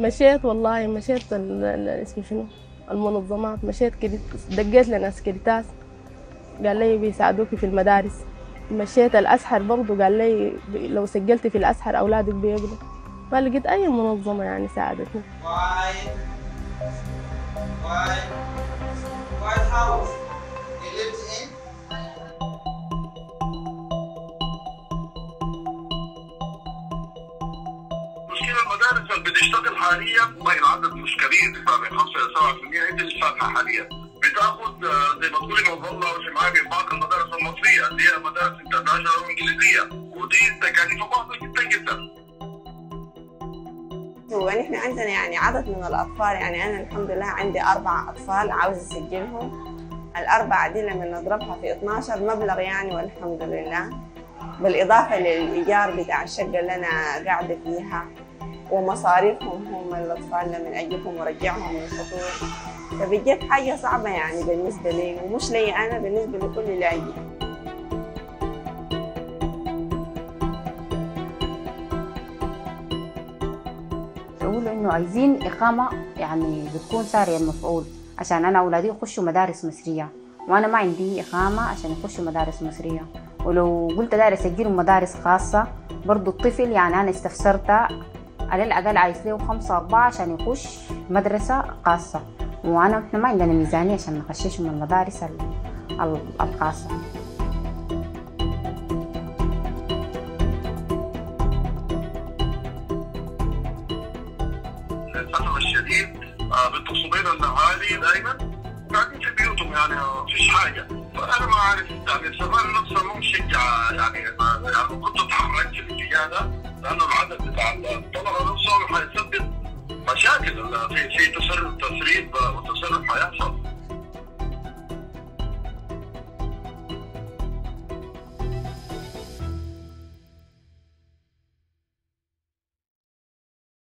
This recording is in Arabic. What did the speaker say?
مشيت والله، مشيت اسمه شنو المنظمات، مشيت دقيت لناس كريتاس قال لي بيساعدوكي في المدارس. مشيت الأسحر برضو قال لي لو سجلتي في الأسحر أولادك بيقبلوا. ما لقيت أي منظمة يعني ساعدتني. مشكلة المدارس اللي بتشتغل حاليا ما العدد مش كبير، بين 5 إلى 7% هي اللي فاتحة حاليا. بتاخذ زي ما تقولي مظلة وشمعة من بعض المدارس المصرية اللي هي مدارس انترناشونال وانجليزية، ودي تكاليفها باهظة جدا جدا. ونحن عندنا يعني عدد من الأطفال، يعني أنا الحمد لله عندي 4 أطفال عاوز أسجلهم. ال4 دي لما نضربها في 12 مبلغ يعني والحمد لله، بالإضافة للإيجار بتاع الشقة اللي أنا قاعدة فيها ومصاريفهم هم الأطفال لما أجيبهم ورجعهم من الفطور. فبجد حاجة صعبة يعني بالنسبة لي، ومش لي أنا، بالنسبة لكل اللي أجي. يقولوا إنه عايزين إقامة يعني بتكون سارية المفعول عشان أنا أولادي يخشوا مدارس مصرية، وأنا ما عندي إقامة عشان يخشوا مدارس مصرية. ولو قلت داير أسجلهم مدارس خاصة برضو الطفل يعني أنا استفسرت على الأقل عايز له 5 4 عشان يخش مدرسة خاصة، إحنا ما عندنا ميزانية عشان نخششهم المدارس الخاصة. للأسف الشديد بيتصلوا بينا الأهالي دائما قاعدين في بيوتهم، يعني ما فيش حاجة. فأنا ما أعرف يعني الزمان نفسه مو مشجع، يعني كنت تحركت في الاتجاه ده، لأنه العدد بتاع الطلبة نفسهم حيسبب مشاكل في تسريب وتسرب حيحصل.